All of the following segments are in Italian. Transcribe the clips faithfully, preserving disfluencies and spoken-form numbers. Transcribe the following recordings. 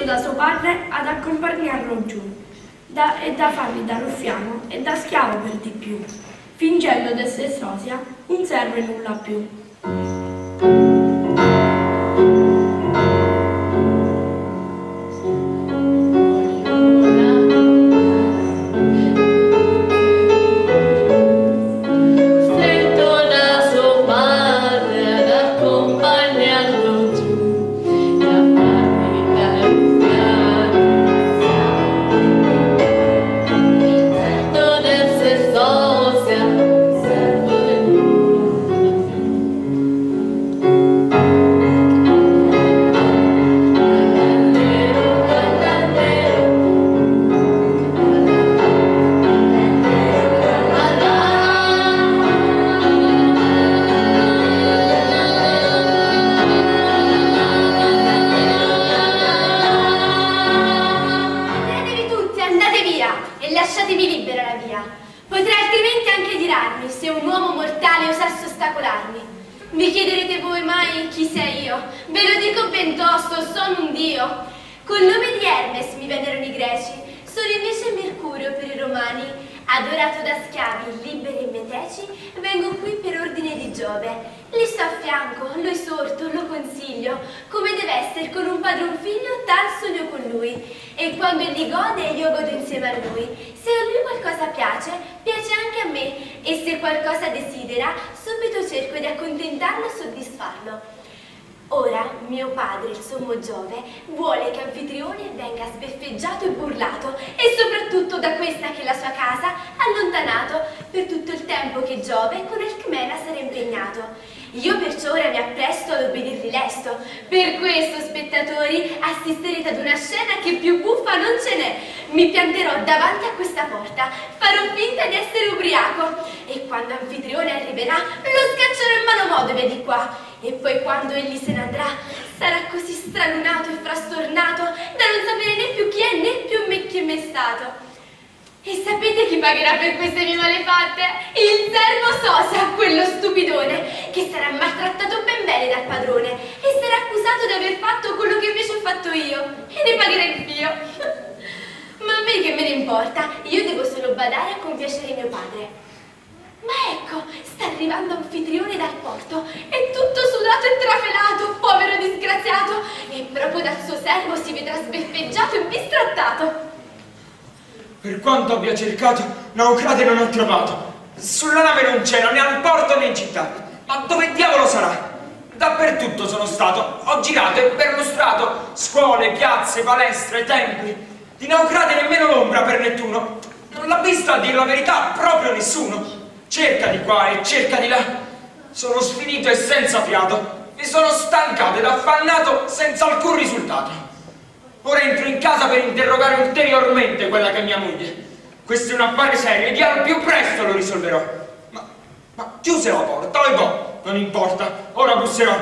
da suo padre ad accompagnarlo giù da, e da fargli da ruffiano e da schiavo per di più, fingendo d'essere sosia un servo e nulla più. Mi chiederete voi mai chi sei io? Ve lo dico ben tosto, sono un dio. Col nome di Hermes mi vennero i greci, sono invece Mercurio per i romani. Adorato da schiavi, liberi e meteci, vengo qui per ordine di Giove. Gli sto a fianco, lo esorto, lo consiglio, come deve essere con un padron figlio, tal sogno con lui. E quando egli gode, io godo insieme a lui. Se a lui qualcosa piace, piace anche a me. E se qualcosa desidera, subito cerco di accontentarlo e soddisfarlo. Ora mio padre, il sommo Giove, vuole che Anfitrione venga sbeffeggiato e burlato e soprattutto da questa che è la sua casa allontanato per tutto il tempo che Giove con Alcmena sarà impegnato. Io perciò ora mi appresto ad obbedirvi lesto. Per questo, spettatori, assisterete ad una scena che più buffa non ce n'è. Mi pianterò davanti a questa porta, farò finta di essere ubriaco e quando Anfitrione arriverà lo scaccerò in malo modo via di qua. E poi quando egli se ne andrà sarà così stralunato e frastornato da non sapere né più chi è né più me chi è mai stato. E sapete chi pagherà per queste mie malefatte? Il servo Sosia, quello stupidone, che sarà maltrattato ben bene dal padrone e sarà accusato di aver fatto quello che invece ho fatto io e ne pagherà il fio. Ma a me che me ne importa, io devo solo badare a compiacere mio padre. Ma ecco, sta arrivando Anfitrione dal porto, è tutto sudato e trafelato, povero disgraziato, e proprio dal suo servo si vedrà sbeffeggiato e bistrattato. Per quanto abbia cercato, Naucrate non ho trovato. Sulla nave non c'era, né al porto né in città. Ma dove diavolo sarà? Dappertutto sono stato, ho girato e perlustrato scuole, piazze, palestre, templi. Di Naucrate nemmeno l'ombra per Nettuno. Non l'ha visto, a dire la verità, proprio nessuno. Cerca di qua e cerca di là. Sono sfinito e senza fiato. Mi sono stancato ed affannato senza alcun risultato. Ora entro in casa per interrogare ulteriormente quella che è mia moglie. Questo è un affare serio e al più presto lo risolverò. Ma, ma chiuse la porta, oi boh, non importa, ora busserò.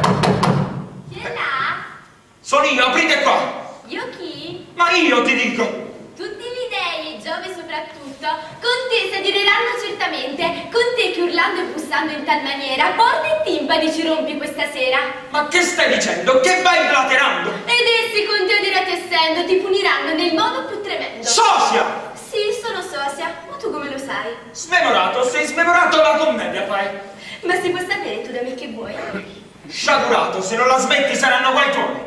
Chi è là? Sono io, aprite qua. Io chi? Ma io ti dico. Tutti gli dei e Giove soprattutto, con te si adireranno certamente, con te che urlando e bussando in tal maniera, porta e timpani ci rompi questa sera. Ma che stai dicendo? Che vai blaterando? Ed essi con te adirati essendo ti puniranno nel modo più tremendo. Sosia! Sì, sono Sosia, ma tu come lo sai? Smemorato, sei smemorato, la commedia fai. Ma si può sapere tu da me che vuoi? Sciagurato, se non la smetti saranno guai tuoi.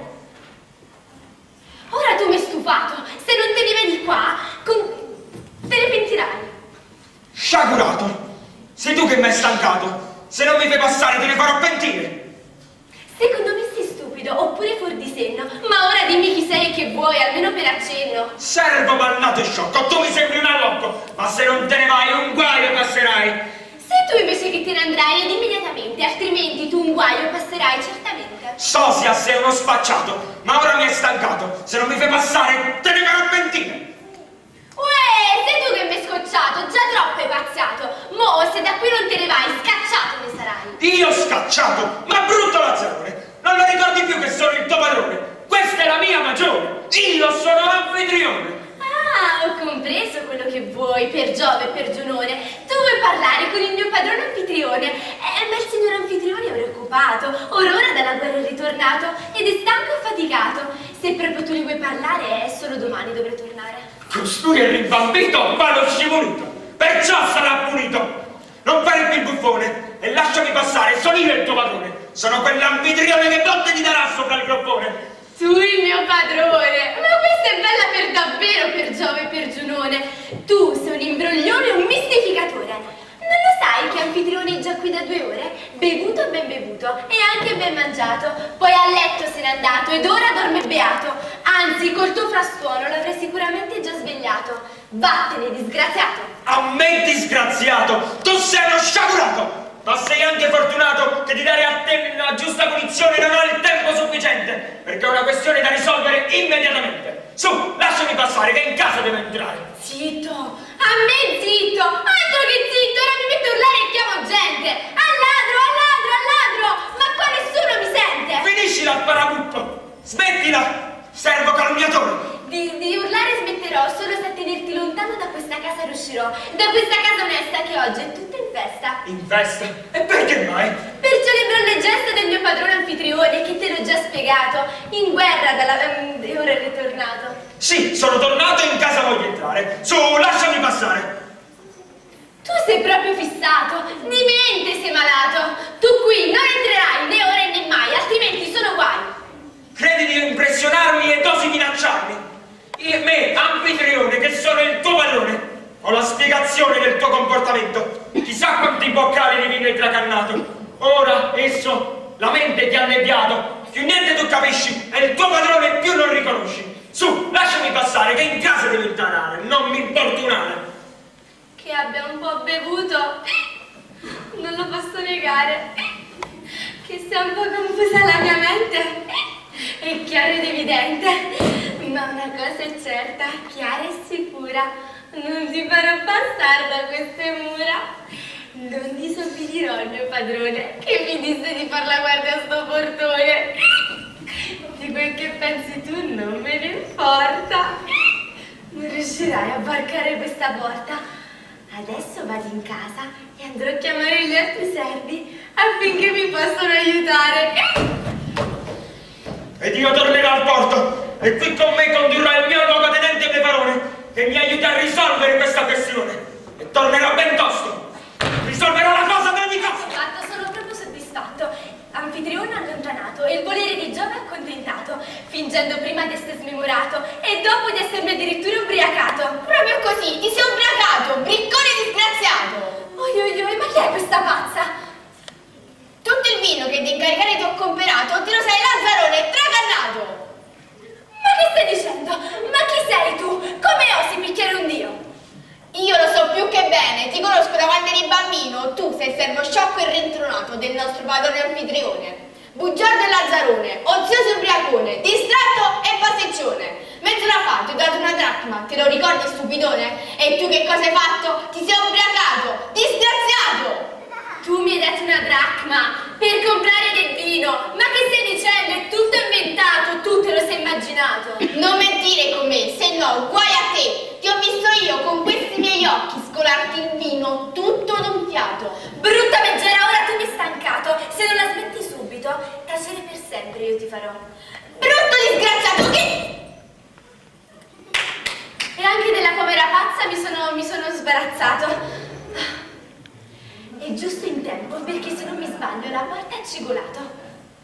Ora tu mi hai stufato, se non te ne vedi qua, con... te ne pentirai. Sciagurato, sei tu che mi hai stancato, se non mi fai passare te ne farò pentire. Secondo me sei stupido, oppure fuori di senno, ma ora dimmi chi sei e che vuoi, almeno per accenno. Servo bannato e sciocco, tu mi sembri un allocco, ma se non te ne vai un guaio passerai. Se tu invece che te ne andrai ed immediatamente, altrimenti tu un guaio passerai certamente. Sosia, sei uno sfacciato, ma ora mi hai stancato, se non mi fai passare te ne farò pentire. Uè, sei tu che mi hai scocciato, già troppo hai pazziato. Mo, se da qui non te ne vai, scacciato ne sarai. Io scacciato? Ma brutto lazzarone! Non lo ricordi più che sono il tuo padrone? Questa è la mia magione! Io sono Anfitrione! Ah, ho compreso quello che vuoi, per Giove e per Giunone. Tu vuoi parlare con il mio padrone Anfitrione. Eh, ma il signor Anfitrione è preoccupato, or ora dalla guerra è ritornato ed è stanco e faticato. Se proprio tu ne vuoi parlare, è solo domani dovrei tornare. Costui è rimbambito, ma lo scimunito, perciò sarà punito. Non fare più il buffone e lasciami passare, sono io il tuo padrone. Sono quell'anfitrione che botte ti darà sopra il groppone. Tu il mio padrone! Ma questa è bella per davvero per Giove e per Giunone. Tu sei un imbroglione e un mistificatore. Non lo sai che Anfitrione è già qui da due ore? Bevuto e ben bevuto e anche ben mangiato. Poi a letto se n'è andato ed ora dorme beato. Anzi, col tuo frastuono l'avrei sicuramente già svegliato. Vattene, disgraziato! A me disgraziato! Tu sei uno sciagurato! Ma sei anche fortunato che di dare a te la giusta punizione non ho il tempo sufficiente, perché è una questione da risolvere immediatamente. Su, lasciami passare, che in casa devo entrare. Zitto! A me zitto! Altro che zitto! Ora mi metto a urlare e chiamo gente! Al ladro, al ladro, al ladro! Ma qua nessuno mi sente! Finiscila, parabutto! Smettila! Servo calunniatore! Di, di urlare smetterò, solo se a tenerti lontano da questa casa riuscirò. Da questa casa onesta che oggi è tutta in festa. In festa? E perché mai? Per celebrare le gesta del mio padrone Anfitrione, che te l'ho già spiegato. In guerra dalla, um, e ora è ritornato. Sì, sono tornato e in casa voglio entrare. Su, lasciami passare. Tu sei proprio fissato, di mente sei malato. Tu qui non entrerai né ora né mai, altrimenti sono guai. Credi di impressionarmi e osi minacciarmi? Io, me, Anfitrione, che sono il tuo padrone, ho la spiegazione del tuo comportamento. Chissà quanti boccali di vino hai tracannato. Ora, esso, la mente ti ha annebbiato. Più niente tu capisci e il tuo padrone più non riconosci. Su, lasciami passare, che in casa devo entrare, non mi importunare. Che abbia un po' bevuto, non lo posso negare. Che sia un po' confusa la mia mente, è chiaro ed evidente. Ma una cosa è certa, chiara e sicura, non ti farò passare da queste mura. Non disobbdirò il mio padrone, che mi disse di far la guardia a sto portone. Di quel che pensi tu non me ne importa. Non riuscirai a varcare questa porta. Adesso vado in casa e andrò a chiamare gli altri servi affinché mi possano aiutare. Ed io tornerò al porto e qui con me condurrò il mio luogotenente Peperone che mi aiuta a risolvere questa questione. E tornerò ben tosto. Risolverò la cosa ad ogni costo. Fatto, sono proprio soddisfatto. Anfitrione allontanato e il volere di Giove accontentato, fingendo prima di essere smemorato e dopo di essermi addirittura ubriacato. Proprio così, ti sei ubriacato, briccone disgraziato! Oi oi oi, ma chi è questa pazza? Tutto il vino che di incaricare ti ho comperato te lo sei Lazzarone tracannato! Ma che stai dicendo? Ma chi sei tu? Come osi picchiare un dio? Io lo so più che bene, ti conosco da quando eri bambino, tu sei il servo sciocco e rintronato del nostro padrone Anfitrione. Bugiardo e Lazzarone, ozioso ubriacone, distratto e pasticcione. Mezz'ora fa ti ho dato una dracma, te lo ricordi stupidone? E tu che cosa hai fatto? Ti sei ubriacato, disgraziato! Tu mi hai dato una dracma per comprare del vino, ma che stai dicendo? È tutto inventato, tu te lo sei immaginato. Non mentire con me, se no guai a te. Ti ho visto io con questi miei occhi scolarti il vino tutto d'un fiato. Brutta meggera, ora tu mi hai stancato. Se non la smetti subito, tacere per sempre io ti farò. Brutto disgraziato che... E anche della povera pazza mi sono, mi sono sbarazzato. È giusto in tempo, perché se non mi sbaglio la porta è cigolato.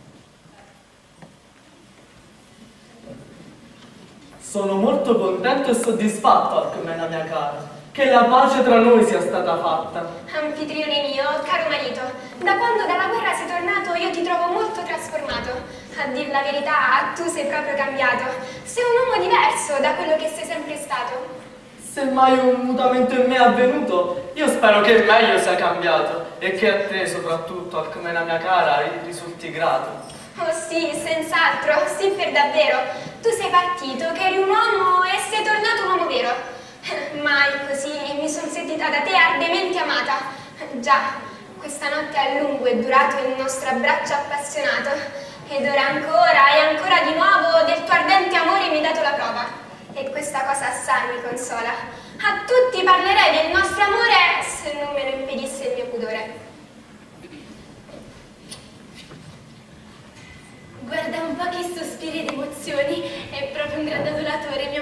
Sono molto contento e soddisfatto, Alcmena mia cara, che la pace tra noi sia stata fatta. Anfitrione mio, caro marito, da quando dalla guerra sei tornato io ti trovo molto trasformato. A dir la verità, tu sei proprio cambiato. Sei un uomo diverso da quello che sei sempre stato. Se mai un mutamento in me è avvenuto, io spero che il meglio sia cambiato e che a te soprattutto, Alcmena mia cara, risulti grato. Oh sì, senz'altro, sì per davvero. Tu sei partito, che eri un uomo e sei tornato un uomo vero. Mai così mi sono sentita da te ardemente amata. Già, questa notte a lungo è durato il nostro abbraccio appassionato. Ed ora ancora e ancora di nuovo del tuo ardente amore mi hai dato la prova. E questa cosa assai mi consola. A tutti parlerei del nostro amore se non me lo impedisse il mio pudore. Guarda un po' che sospiri ed emozioni, è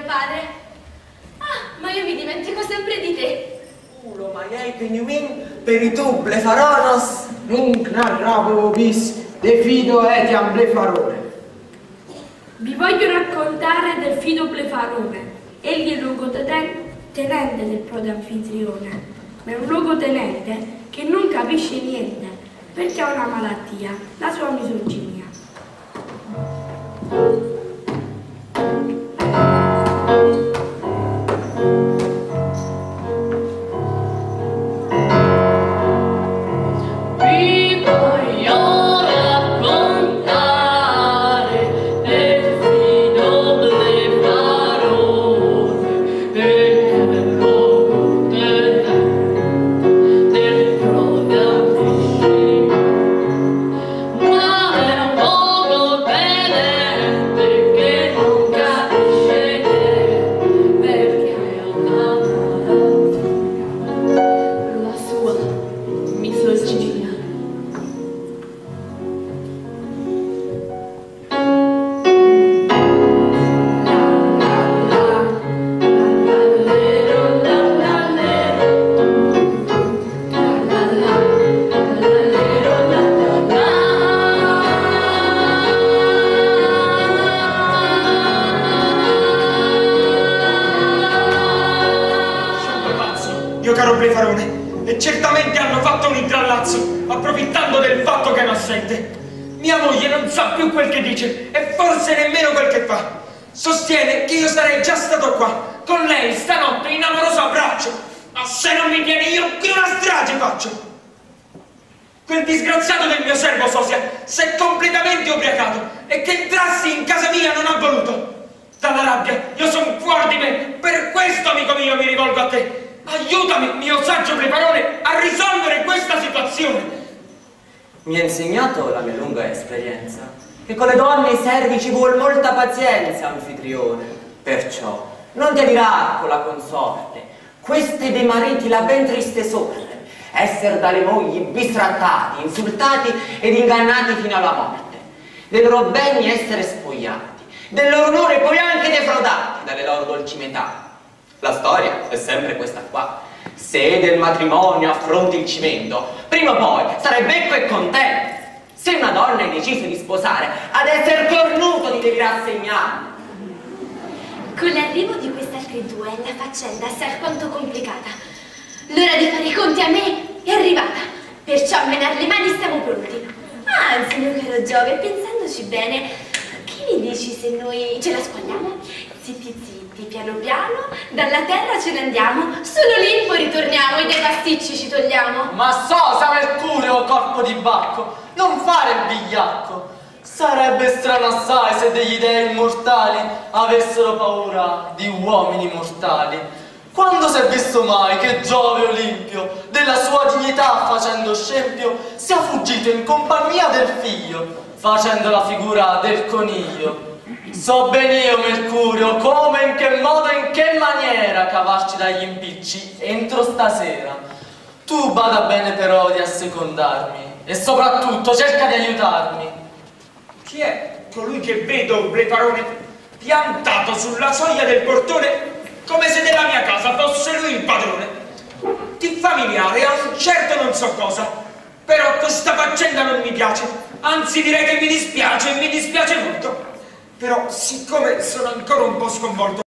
padre. Ah, ma io mi dimentico sempre di te. Ulo maiei peniuin per i tu blefaronos. Nunc narravo bis de fido etiam blefarone. Vi voglio raccontare del fido Blefarone. Egli è il luogotenente del prode anfitrione, ma è un luogotenente che non capisce niente perché ha una malattia, la sua misoginia. Mio caro Blefarone, e certamente hanno fatto un intrallazzo, approfittando del fatto che è assente. Mia moglie non sa più quel che dice, e forse nemmeno quel che fa. Sostiene che io sarei già stato qua, con lei, stanotte, in amoroso abbraccio. Ma se non mi tieni io, qui una strage faccio. Quel disgraziato del mio servo Sosia si è completamente ubriacato, e che entrassi in casa mia non ha voluto. Dalla rabbia, io sono fuori di me, per questo, amico mio, mi rivolgo a te. Aiutami, mio saggio Blefarone, a risolvere questa situazione. Mi ha insegnato la mia lunga esperienza che con le donne e i servi ci vuole molta pazienza, anfitrione. Perciò non ti adirà con la consorte queste dei mariti la ben triste sorte, esser dalle mogli bistrattati, insultati ed ingannati fino alla morte, dei loro beni essere spogliati, del loro onore poi anche defraudati dalle loro dolci metà. La storia è sempre questa qua. Se del matrimonio affronti il cimento, prima o poi sarai becco e contento. Se una donna è decisa di sposare, ad essere cornuto ti devi rassegnare. Con l'arrivo di quest'altre due la faccenda è assai quanto complicata. L'ora di fare i conti a me è arrivata, perciò a menare le mani siamo pronti. Anzi, mio caro Giove, pensandoci bene, che mi dici se noi ce la squagliamo? Zitti zitti, piano piano, dalla terra ce ne andiamo, sull'Olimpo ritorniamo e dai pasticci ci togliamo. Ma sosa Mercurio, corpo di Bacco, non fare il vigliacco. Sarebbe strano assai se degli dei immortali avessero paura di uomini mortali. Quando si è visto mai che Giove Olimpio, della sua dignità facendo scempio, sia fuggito in compagnia del figlio, facendo la figura del coniglio? So ben io, Mercurio, come, in che modo e in che maniera cavarci dagli impicci entro stasera. Tu bada bene però di assecondarmi e soprattutto cerca di aiutarmi. Chi è colui che vedo, Blefarone, piantato sulla soglia del portone come se della mia casa fosse lui il padrone? Ti familiare a un certo non so cosa, però questa faccenda non mi piace, anzi direi che mi dispiace e mi dispiace molto. Però siccome sono ancora un po' sconvolto,